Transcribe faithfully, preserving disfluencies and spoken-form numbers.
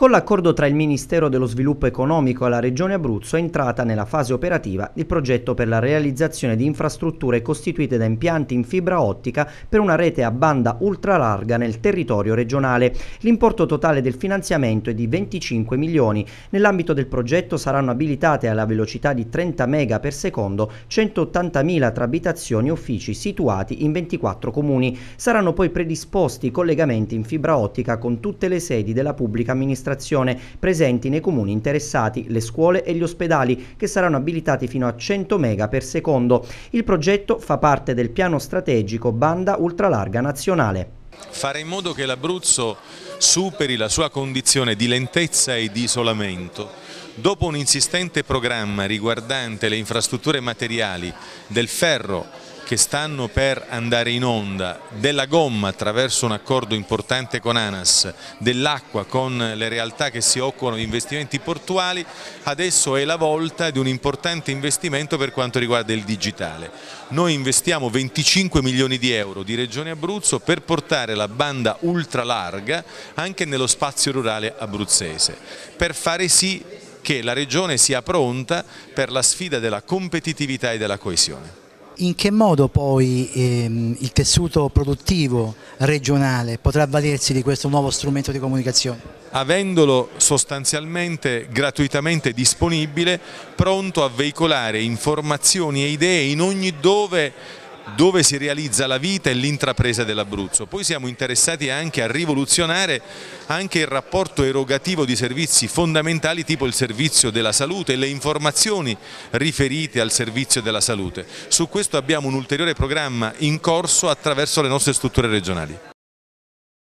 Con l'accordo tra il Ministero dello Sviluppo Economico e la Regione Abruzzo è entrata nella fase operativa il progetto per la realizzazione di infrastrutture costituite da impianti in fibra ottica per una rete a banda ultralarga nel territorio regionale. L'importo totale del finanziamento è di venticinque milioni. Nell'ambito del progetto saranno abilitate alla velocità di trenta mega per secondo centottantamila tra abitazioni e uffici situati in ventiquattro comuni. Saranno poi predisposti collegamenti in fibra ottica con tutte le sedi della pubblica amministrazione presenti nei comuni interessati, le scuole e gli ospedali, che saranno abilitati fino a cento mega per secondo. Il progetto fa parte del piano strategico banda ultralarga nazionale. Fare in modo che l'Abruzzo superi la sua condizione di lentezza e di isolamento, dopo un insistente programma riguardante le infrastrutture materiali del ferro che stanno per andare in onda, della gomma attraverso un accordo importante con ANAS, dell'acqua con le realtà che si occupano di investimenti portuali, adesso è la volta di un importante investimento per quanto riguarda il digitale. Noi investiamo venticinque milioni di euro di Regione Abruzzo per portare la banda ultralarga anche nello spazio rurale abruzzese, per fare sì che la Regione sia pronta per la sfida della competitività e della coesione. In che modo poi ehm, il tessuto produttivo regionale potrà avvalersi di questo nuovo strumento di comunicazione? Avendolo sostanzialmente gratuitamente disponibile, pronto a veicolare informazioni e idee in ogni dove dove si realizza la vita e l'intrapresa dell'Abruzzo. Poi siamo interessati anche a rivoluzionare anche il rapporto erogativo di servizi fondamentali tipo il servizio della salute e le informazioni riferite al servizio della salute. Su questo abbiamo un ulteriore programma in corso attraverso le nostre strutture regionali.